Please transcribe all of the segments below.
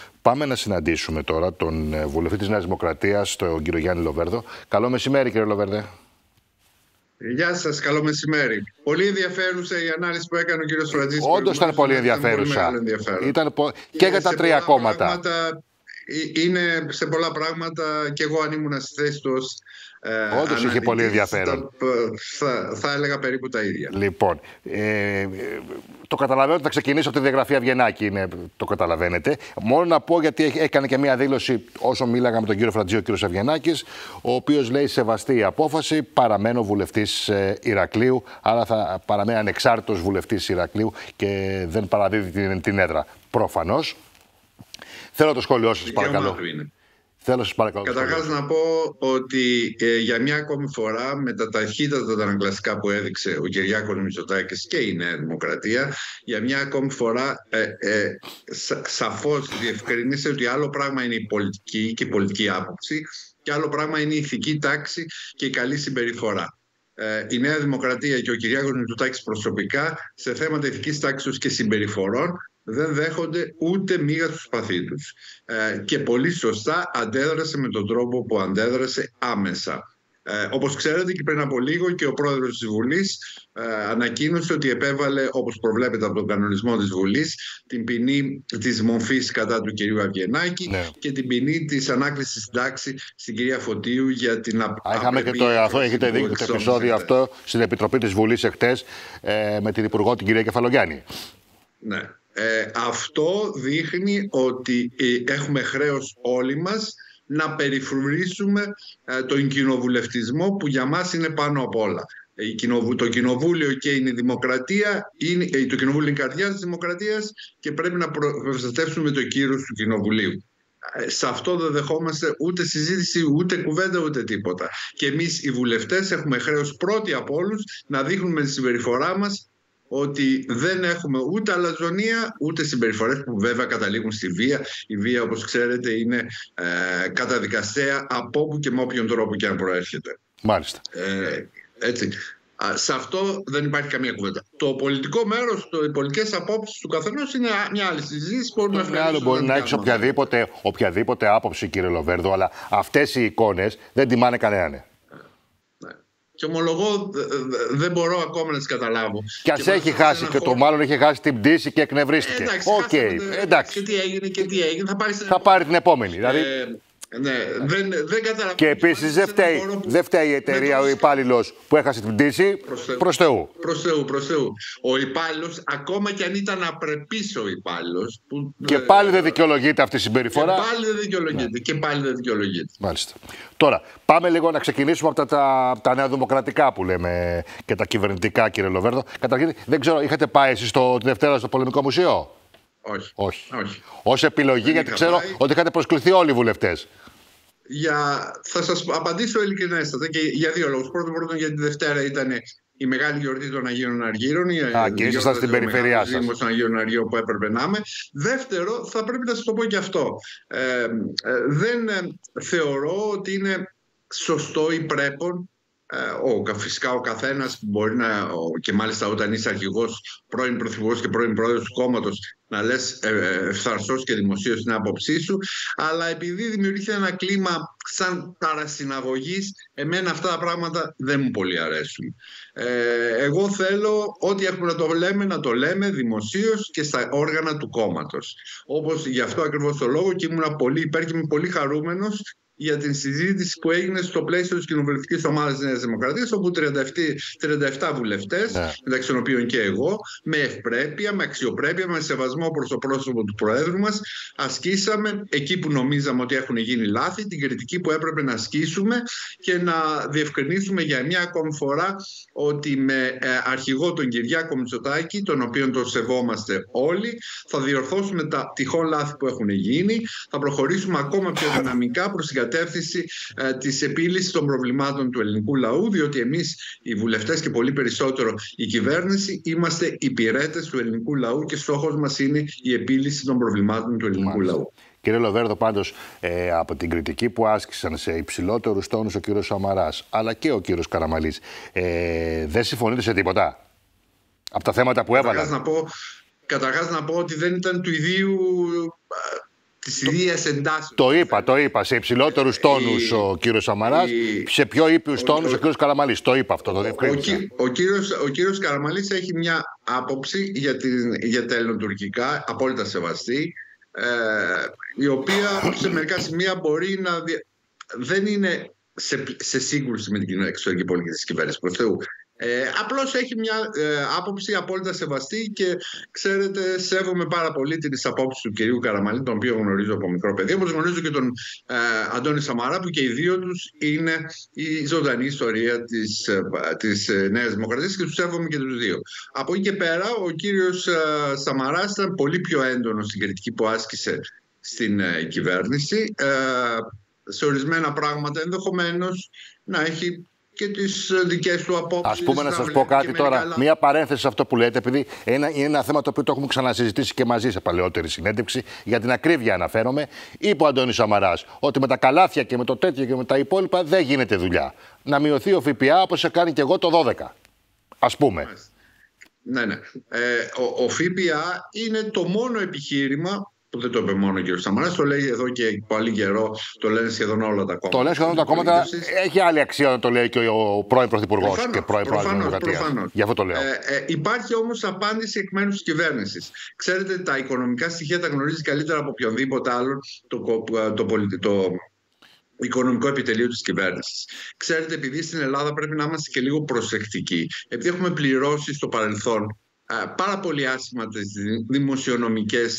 Πάμε να συναντήσουμε τώρα τον βουλευτή της Νέας Δημοκρατίας, τον κύριο Γιάννη Λοβέρδο. Καλό μεσημέρι, κύριε Λοβέρδε. Γεια σας, καλό μεσημέρι. Πολύ ενδιαφέρουσα η ανάλυση που έκανε ο κύριος Φραντζίσκο. Όντως ήταν πολύ ενδιαφέρουσα. Ήταν και για τα τρία κόμματα. Είναι σε πολλά πράγματα και εγώ αν ήμουν στη θέση του ως όντως είχε πολύ ενδιαφέρον. Θα έλεγα περίπου τα ίδια. Λοιπόν, το καταλαβαίνω ότι θα ξεκινήσω από τη διαγραφή Αβγενάκη, το καταλαβαίνετε. Μόνο να πω, γιατί έκανε και μία δήλωση όσο μίλαγα με τον κύριο Φραντζή, ο κύριος Αβγενάκης, ο οποίος λέει σεβαστή η απόφαση, παραμένω βουλευτής Ηρακλείου, άρα θα παραμένει ανεξάρτητος βουλευτής Ηρακλείου και δεν παραδίδει την έδρα. Προφανώς. Θέλω το σχόλιο σας, παρακαλώ. Θέλω σας παρακαλώ. Καταρχάς να πω ότι για μια ακόμη φορά με τα ταχύτατα αναγκαστικά που έδειξε ο Κυριάκος Μητσοτάκης και η Νέα Δημοκρατία, για μια ακόμη φορά σαφώς διευκρινίσε ότι άλλο πράγμα είναι η πολιτική και η πολιτική άποψη και άλλο πράγμα είναι η ηθική τάξη και η καλή συμπεριφορά. Η Νέα Δημοκρατία και ο Κυριάκος Μητσοτάκης προσωπικά σε θέματα ηθικής τάξης και συμπεριφορών δεν δέχονται ούτε μίγα του σπαθί τους. Και πολύ σωστά αντέδρασε με τον τρόπο που αντέδρασε άμεσα. Όπως ξέρετε και πριν από λίγο και ο πρόεδρος της Βουλής ανακοίνωσε ότι επέβαλε, όπως προβλέπεται από τον κανονισμό της Βουλής, την ποινή της μομφής κατά του κυρίου Αβγενάκη και την ποινή της ανάκλησης στην τάξη στην κυρία Φωτίου για την είχαμε και έχετε δει το επεισόδιο αυτό στην Επιτροπή της Βουλής εχθές με την Υπουργό την κυρία Κεφαλογιάννη. Ναι. Αυτό δείχνει ότι έχουμε χρέος όλοι μας να περιφρουρήσουμε τον κοινοβουλευτισμό που για μας είναι πάνω απ' όλα. Το κοινοβούλιο και είναι η δημοκρατία, το κοινοβούλιο είναι η καρδιά της δημοκρατίας και πρέπει να προστατεύσουμε το κύρος του κοινοβουλίου. Σε αυτό δεν δεχόμαστε ούτε συζήτηση, ούτε κουβέντα, ούτε τίποτα. Και εμείς οι βουλευτές έχουμε χρέος πρώτοι από όλους να δείχνουμε τη συμπεριφορά μας ότι δεν έχουμε ούτε αλαζονία, ούτε συμπεριφορές που βέβαια καταλήγουν στη βία. Η βία, όπως ξέρετε, είναι καταδικαστέα από όπου και με όποιον τρόπο και αν προέρχεται. Μάλιστα. Έτσι. Σε αυτό δεν υπάρχει καμία κουβέντα. Το πολιτικό μέρος, οι πολιτικές απόψεις του καθενός είναι μια άλλη συζήτηση. Μπορεί να έχει οποιαδήποτε άποψη, κύριε Λοβέρδο, αλλά αυτές οι εικόνες δεν τιμάνε κανέναν. Και ομολογώ δεν μπορώ ακόμα να τις καταλάβω. Και ας έχει χάσει και το μάλλον έχει χάσει την πτήση και εκνευρίστηκε. Εντάξει. Και τι έγινε, θα πάρει την επόμενη. Δηλαδή... Ναι, δεν καταλαβαίνω. Και επίσης δεν φταίει η εταιρεία, ο υπάλληλος που έχασε την πτήση. Προς Θεού. Προς Θεού. Ο υπάλληλος, ακόμα και αν ήταν απρεπής ο υπάλληλος. Και πάλι δεν δικαιολογείται αυτή η συμπεριφορά. Και πάλι δεν δικαιολογείται. Μάλιστα. Τώρα, πάμε λίγο να ξεκινήσουμε από τα νεοδημοκρατικά που λέμε και τα κυβερνητικά, κύριε Λοβέρδο. Καταρχήν, δεν ξέρω, είχατε πάει εσείς τη Δευτέρα στο Πολεμικό Μουσείο? Όχι. Ως επιλογή, γιατί ξέρω ότι είχατε προσκληθεί όλοι οι βουλευτές. Θα σας απαντήσω ειλικρινέστατα και για δύο λόγους. Πρώτον, γιατί τη Δευτέρα ήταν η μεγάλη γιορτή των Αγίων Αργύρων. Και ήσασταν στην περιφέρειά σας. Δήμος των Αγίων Αργύρων που έπρεπε να είμαι. Δεύτερο, θα πρέπει να σας το πω και αυτό. Δεν θεωρώ ότι είναι σωστό ή πρέπον φυσικά ο καθένας μπορεί να, και μάλιστα όταν είσαι αρχηγός, πρώην πρωθυπουργός και πρώην πρόεδρος του κόμματος, να λες ευθαρσώς και δημοσίως την άποψή σου, αλλά επειδή δημιουργήθηκε ένα κλίμα σαν παρασυναγωγής, εμένα αυτά τα πράγματα δεν μου πολύ αρέσουν. Εγώ θέλω ό,τι έχουμε να το λέμε δημοσίως και στα όργανα του κόμματος. Όπως γι' αυτό ακριβώς το λόγο και ήμουν πολύ υπέρ και είμαι πολύ χαρούμενος για την συζήτηση που έγινε στο πλαίσιο της κοινοβουλευτικής ομάδας της Νέας Δημοκρατίας, όπου 37 βουλευτές, μεταξύ των οποίων και εγώ, με ευπρέπεια, με αξιοπρέπεια, με σεβασμό προς το πρόσωπο του Προέδρου μας, ασκήσαμε εκεί που νομίζαμε ότι έχουν γίνει λάθη, την κριτική που έπρεπε να ασκήσουμε και να διευκρινίσουμε για μια ακόμη φορά ότι με αρχηγό τον Κυριάκο Μητσοτάκη, τον οποίον τον σεβόμαστε όλοι, θα διορθώσουμε τα τυχόν λάθη που έχουν γίνει, θα προχωρήσουμε ακόμα πιο δυναμικά προς την κατεύθυνση της επίλυσης των προβλημάτων του ελληνικού λαού, διότι εμείς οι βουλευτές και πολύ περισσότερο η κυβέρνηση είμαστε υπηρέτες του ελληνικού λαού και στόχος μας είναι η επίλυση των προβλημάτων του ελληνικού λαού. Κύριε Λοβέρδο, πάντως, από την κριτική που άσκησαν σε υψηλότερους τόνους ο κύριος Σαμαράς αλλά και ο κύριος Καραμανλής, δεν συμφωνείτε σε τίποτα από τα θέματα που έβαλαν? Καταρχάς να πω ότι δεν ήταν του ιδίου της ίδιας εντάσεως. Το είπα. Σε υψηλότερους τόνους ο κύριος Σαμαράς, σε πιο ήπιους τόνους ο κύριος Καραμανλής. Το είπα αυτό, το διευκρίνησα. Ο κύριος Καραμανλής έχει μια άποψη για τα ελληνοτουρκικά, απόλυτα σεβαστή, η οποία σε μερικά σημεία μπορεί να δεν είναι σε σύγκρουση με την εξωτερική πολιτική της κυβέρνησης, προς Θεού. Απλώς έχει μια άποψη απόλυτα σεβαστή και ξέρετε, σέβομαι πάρα πολύ τις απόψεις του κυρίου Καραμανλή, τον οποίο γνωρίζω από μικρό παιδί, όπως γνωρίζω και τον Αντώνη Σαμαρά, που και οι δύο τους είναι η ζωντανή ιστορία της Νέας Δημοκρατίας και τους σέβομαι και τους δύο. Από εκεί και πέρα, ο κύριος Σαμαράς ήταν πολύ πιο έντονος στην κριτική που άσκησε στην κυβέρνηση. Σε ορισμένα πράγματα ενδεχομένως να έχει και τις δικές του απόψεις. Ας πούμε, να σας πω κάτι τώρα, μία παρένθεση σε αυτό που λέτε, επειδή είναι ένα θέμα το οποίο το έχουμε ξανασυζητήσει και μαζί σε παλαιότερη συνέντευξη, για την ακρίβεια αναφέρομαι. Είπε ο Αντώνης Σαμαράς ότι με τα καλάθια και με το τέτοιο και με τα υπόλοιπα δεν γίνεται δουλειά. Να μειωθεί ο ΦΠΑ όπως σε κάνει και εγώ το 12. Ας πούμε. Ναι. Ο ΦΠΑ είναι το μόνο επιχείρημα. Που δεν το είπε μόνο ο κ. Σαμαράς, το λέει εδώ και πολύ καιρό, το λένε σχεδόν όλα τα κόμματα. Το λένε σχεδόν τα κόμματα. Έχει άλλη αξία να το λέει και ο πρώην Πρωθυπουργός και πρώην Πρόεδρος της Δημοκρατίας. Γι' αυτό το λέω. Υπάρχει όμως απάντηση εκ μέρους της κυβέρνησης. Ξέρετε, τα οικονομικά στοιχεία τα γνωρίζει καλύτερα από οποιονδήποτε άλλον το οικονομικό επιτελείο της κυβέρνησης. Ξέρετε, επειδή στην Ελλάδα πρέπει να είμαστε και λίγο προσεκτικοί, επειδή έχουμε πληρώσει στο παρελθόν πάρα πολύ άσχημα τις δημοσιονομικές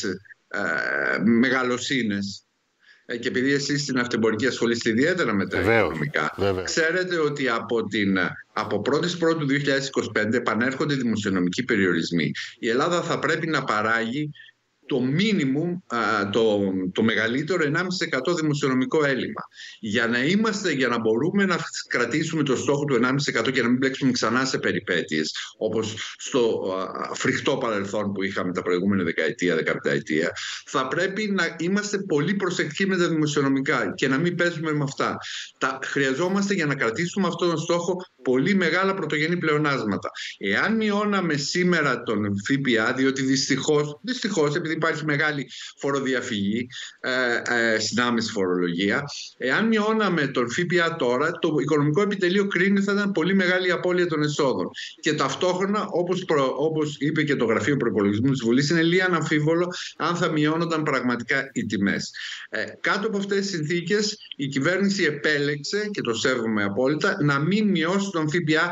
μεγαλοσύνες, και επειδή εσείς στην αυτεμπορική ασχολείστε ιδιαίτερα με τα οικονομικά, ξέρετε ότι από 1η Πρώτου 2025 επανέρχονται δημοσιονομικοί περιορισμοί. Η Ελλάδα θα πρέπει να παράγει το μίνιμουμ, το μεγαλύτερο 1,5% δημοσιονομικό έλλειμμα. Για να μπορούμε να κρατήσουμε το στόχο του 1,5% και να μην μπλέξουμε ξανά σε περιπέτειες, όπως στο φρικτό παρελθόν που είχαμε τα προηγούμενα δεκαετία, θα πρέπει να είμαστε πολύ προσεκτικοί με τα δημοσιονομικά και να μην παίζουμε με αυτά. Χρειαζόμαστε για να κρατήσουμε αυτόν τον στόχο πολύ μεγάλα πρωτογενή πλεονάσματα. Εάν μειώναμε σήμερα τον ΦΠΑ, διότι δυστυχώς, επειδή υπάρχει μεγάλη φοροδιαφυγή στην άμεση φορολογία, εάν μειώναμε τον ΦΠΑ τώρα, το οικονομικό επιτελείο κρίνει θα ήταν πολύ μεγάλη απώλεια των εσόδων. Και ταυτόχρονα, όπως είπε και το Γραφείο Προϋπολογισμού της Βουλής, είναι λίγα αναμφίβολο αν θα μειώνονταν πραγματικά οι τιμές. Κάτω από αυτές τις συνθήκες, η κυβέρνηση επέλεξε, και το σέβομαι απόλυτα, να μην μειώσει τον ΦΠΑ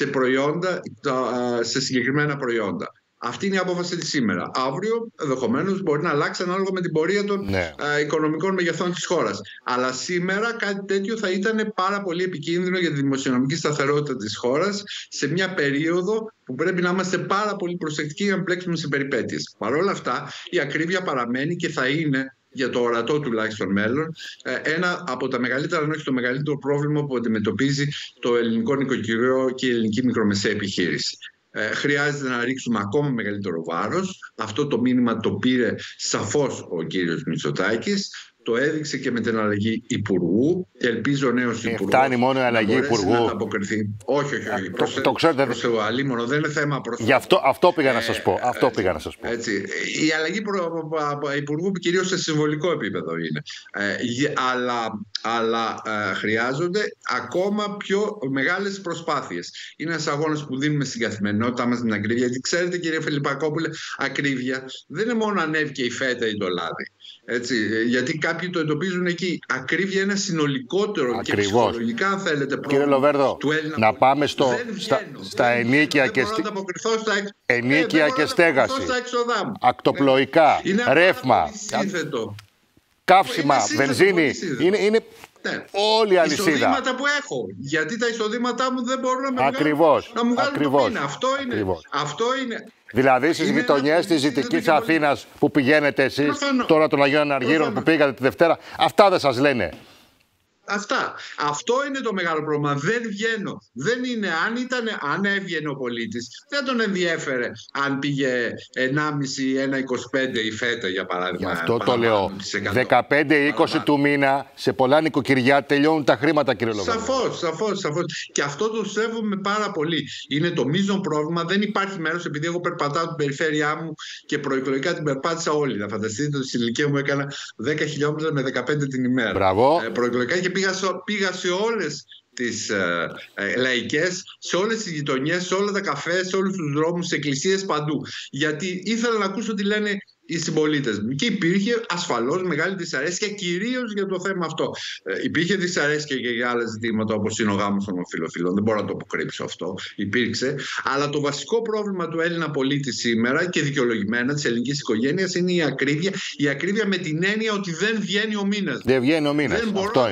σε συγκεκριμένα προϊόντα. Αυτή είναι η απόφαση της σήμερα. Αύριο, ενδεχομένως, μπορεί να αλλάξει ανάλογα με την πορεία των οικονομικών μεγεθών της χώρας. Αλλά σήμερα κάτι τέτοιο θα ήταν πάρα πολύ επικίνδυνο για τη δημοσιονομική σταθερότητα της χώρας σε μια περίοδο που πρέπει να είμαστε πάρα πολύ προσεκτικοί για να μπλέξουμε σε περιπέτειες. Παρ' όλα αυτά, η ακρίβεια παραμένει και θα είναι, για το ορατό τουλάχιστον μέλλον, ένα από τα μεγαλύτερα, αν όχι το μεγαλύτερο πρόβλημα που αντιμετωπίζει το ελληνικό νοικοκυριό και η ελληνική μικρομεσαία επιχείρηση. Χρειάζεται να ρίξουμε ακόμα μεγαλύτερο βάρος. Αυτό το μήνυμα το πήρε σαφώς ο κύριος Μητσοτάκης. Το έδειξε και με την αλλαγή υπουργού. Και ελπίζω ο νέος υπουργός φτάνει μόνο η αλλαγή υπουργού. Να ανταποκριθεί. Όχι. Το ξέρετε. Αλίμονο, δεν είναι θέμα προς. Γι' αυτό πήγα να σας πω. Έτσι. Η αλλαγή υπουργού κυρίως σε συμβολικό επίπεδο είναι. Αλλά χρειάζονται ακόμα πιο μεγάλες προσπάθειες. Είναι ένας αγώνας που δίνουμε στην καθημερινότητά μας την ακρίβεια. Γιατί ξέρετε, κύριε Φιλιππακόπουλε, ακρίβεια δεν είναι μόνο ανέβηκε η φέτα ή το λάδι. Έτσι, γιατί κάποιοι το εντοπίζουν εκεί. Ακρίβεια είναι συνολικότερο και ψυχολογικά, αν θέλετε, κύριε Λοβέρδο, του Έλληνα. να πάμε στα ενίκια και στέγαση, ακτοπλοϊκά, ρεύμα, καύσιμα, βενζίνη. Είναι όλη η αλυσίδα. Εισοδήματα που έχω. Γιατί τα εισοδήματά μου δεν μπορούν να με βγάλουν. Αυτό είναι. Δηλαδή στις γειτονιές της Δυτικής Αθήνας που πηγαίνετε εσείς, τώρα των Αγίων Αργύρων που πήγατε τη Δευτέρα, αυτά δεν σας λένε? Αυτά. Αυτό είναι το μεγάλο πρόβλημα. Δεν βγαίνω. Δεν είναι. Αν έβγαινε ο πολίτης, δεν τον ενδιέφερε αν πήγε 1,5-1,25 η φέτα, για παράδειγμα. Γι' αυτό το λέω. 15-20 του μήνα σε πολλά νοικοκυριά τελειώνουν τα χρήματα, κύριε Λοβέρδο. Σαφώς. Και αυτό το σέβομαι πάρα πολύ. Είναι το μείζον πρόβλημα. Δεν υπάρχει μέρος, επειδή εγώ περπατάω την περιφέρειά μου και προεκλογικά την περπάτησα όλη. Να φανταστείτε ότι στην ηλικία μου έκανα 10 χιλιόμετρα με 15 την ημέρα. Μπράβο. Προεκλογικά και πήγα σε όλες τις λαϊκές, σε όλες τις γειτονιές, σε όλα τα καφέ, σε όλους τους δρόμους, σε εκκλησίες, παντού. Γιατί ήθελα να ακούσω τι λένε οι συμπολίτες μου. Και υπήρχε ασφαλώς μεγάλη δυσαρέσκεια, κυρίως για το θέμα αυτό. Υπήρχε δυσαρέσκεια και για άλλα ζητήματα, όπως είναι ο γάμος των ομοφυλοφιλών. Δεν μπορώ να το αποκρύψω αυτό. Υπήρξε. Αλλά το βασικό πρόβλημα του Έλληνα πολίτη σήμερα, και δικαιολογημένα της ελληνικής οικογένειας, είναι η ακρίβεια. Η ακρίβεια με την έννοια ότι δεν βγαίνει ο μήνας. Δεν βγαίνει ο μήνας.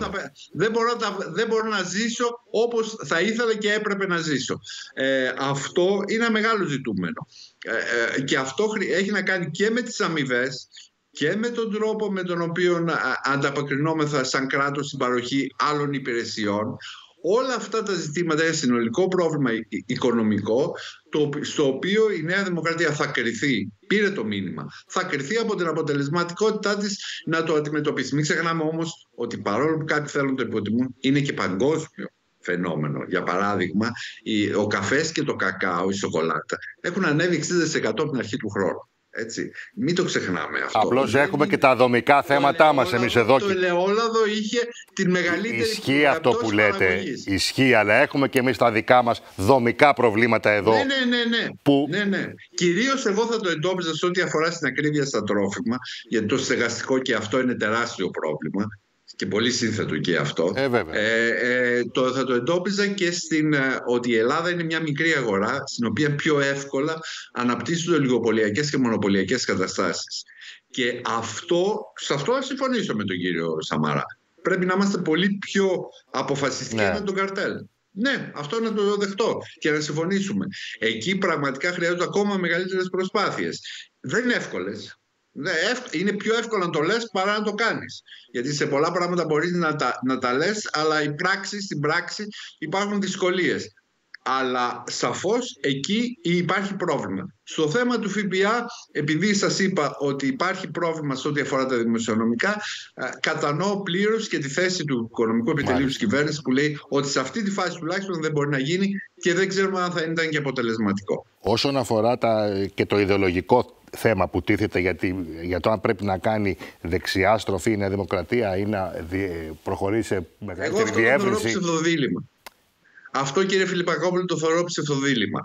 Δεν μπορώ να ζήσω όπως θα ήθελα και έπρεπε να ζήσω. Αυτό είναι ένα μεγάλο ζητούμενο. Και αυτό έχει να κάνει και με τις αμοιβές και με τον τρόπο με τον οποίο ανταποκρινόμεθα σαν κράτος στην παροχή άλλων υπηρεσιών. Όλα αυτά τα ζητήματα είναι συνολικό πρόβλημα οικονομικό, στο οποίο η Νέα Δημοκρατία θα κριθεί, πήρε το μήνυμα, θα κριθεί από την αποτελεσματικότητά της να το αντιμετωπίσει. Μην ξεχνάμε όμως ότι παρόλο που κάποιοι θέλουν να το υποτιμούν, είναι και παγκόσμιο φαινόμενο. Για παράδειγμα, ο καφές και το κακάο, η σοκολάτα, έχουν ανέβει 60% από την αρχή του χρόνου. Έτσι. Μην το ξεχνάμε αυτό. Απλώς έχουμε και τα δομικά θέματά μας εμείς εδώ. Το ελαιόλαδο είχε την μεγαλύτερη. Ισχύει αυτό που λέτε. Ισχύει, αλλά έχουμε και εμείς τα δικά μας δομικά προβλήματα εδώ. Ναι. Κυρίως εγώ θα το εντόπιζα σε ό,τι αφορά στην ακρίβεια στα τρόφιμα, γιατί το στεγαστικό και αυτό είναι τεράστιο πρόβλημα. Και πολύ σύνθετο και αυτό. Θα το εντόπιζα και ότι η Ελλάδα είναι μια μικρή αγορά, στην οποία πιο εύκολα αναπτύσσονται ολιγοπωλιακές και μονοπωλιακές καταστάσεις. Και σε αυτό θα συμφωνήσω με τον κύριο Σαμαρά. Πρέπει να είμαστε πολύ πιο αποφασιστικοί με τον καρτέλ. Ναι, αυτό να το δεχτώ και να συμφωνήσουμε. Εκεί πραγματικά χρειάζονται ακόμα μεγαλύτερες προσπάθειες. Δεν είναι εύκολες. Είναι πιο εύκολο να το λες παρά να το κάνεις. Γιατί σε πολλά πράγματα μπορείς να τα λες, αλλά στην πράξη υπάρχουν δυσκολίες. Αλλά σαφώς εκεί υπάρχει πρόβλημα. Στο θέμα του ΦΠΑ, επειδή σας είπα ότι υπάρχει πρόβλημα σε ό,τι αφορά τα δημοσιονομικά, κατανοώ πλήρως και τη θέση του Οικονομικού Επιτελείου της κυβέρνησης, που λέει ότι σε αυτή τη φάση τουλάχιστον δεν μπορεί να γίνει και δεν ξέρουμε αν θα ήταν και αποτελεσματικό. Όσον αφορά και το ιδεολογικό θέμα που τίθεται για το αν πρέπει να κάνει δεξιά στροφή η Νέα Δημοκρατία ή να προχωρήσει σε μεγαλύτερη διεύρυνση. Αυτό, κύριε Φιλιππακόπουλο, το θεωρώ ψευδοδήλημα.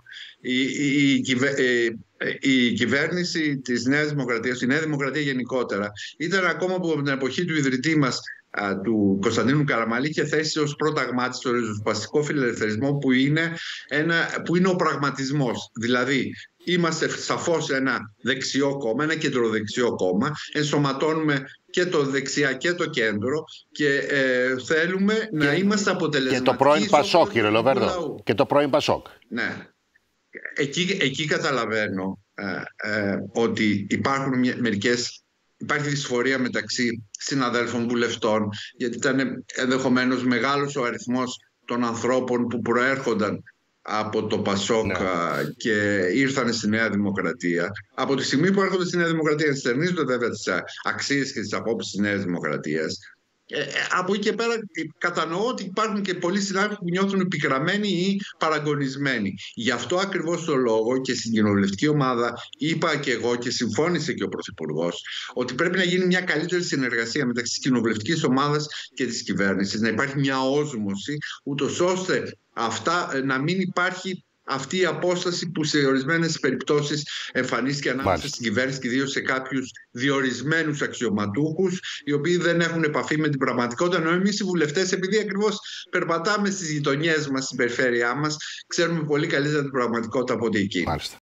Η κυβέρνηση της Νέας Δημοκρατίας, η Νέα Δημοκρατία γενικότερα, ήταν ακόμα από την εποχή του ιδρυτή μας, του Κωνσταντίνου Καραμαλή, και θέσει ως πρόταγμά της το ριζοσπαστικό φιλελευθερισμό, που είναι ο πραγματισμός. Δηλαδή, είμαστε σαφώς ένα δεξιό κόμμα, ένα κεντροδεξιό κόμμα, ενσωματώνουμε και το δεξιά και το κέντρο και θέλουμε να είμαστε αποτελεσματικοί. Και το πρώην Πασόκ, κύριε Λοβέρδο. Και το πρώην Πασόκ. Ναι. Εκεί καταλαβαίνω ότι υπάρχει δυσφορία μεταξύ συναδέλφων βουλευτών, γιατί ήταν ενδεχομένως μεγάλος ο αριθμός των ανθρώπων που προέρχονταν από το Πασόκ και ήρθαν στη Νέα Δημοκρατία. Από τη στιγμή που έρχονται στη Νέα Δημοκρατία, ενστερνίζονται βέβαια τις αξίες και τις απόψεις της Νέας Δημοκρατίας. Από εκεί και πέρα κατανοώ ότι υπάρχουν και πολλοί συνάδελφοι που νιώθουν επικραμμένοι ή παραγωνισμένοι. Γι' αυτό ακριβώς το λόγο και στην κοινοβουλευτική ομάδα είπα και εγώ, και συμφώνησε και ο Πρωθυπουργός, ότι πρέπει να γίνει μια καλύτερη συνεργασία μεταξύ της κοινοβουλευτικής ομάδας και της κυβέρνησης. Να υπάρχει μια όσμωση, ούτως ώστε να μην υπάρχει αυτή η απόσταση που σε ορισμένες περιπτώσεις εμφανίστηκε ανάμεσα στην κυβέρνηση και ιδίως σε κάποιους διορισμένους αξιωματούχους, οι οποίοι δεν έχουν επαφή με την πραγματικότητα. Ενώ εμείς οι βουλευτές, επειδή ακριβώς περπατάμε στις γειτονιές μας, στην περιφέρειά μας, ξέρουμε πολύ καλύτερα την πραγματικότητα από ό,τι εκεί. Μάλιστα.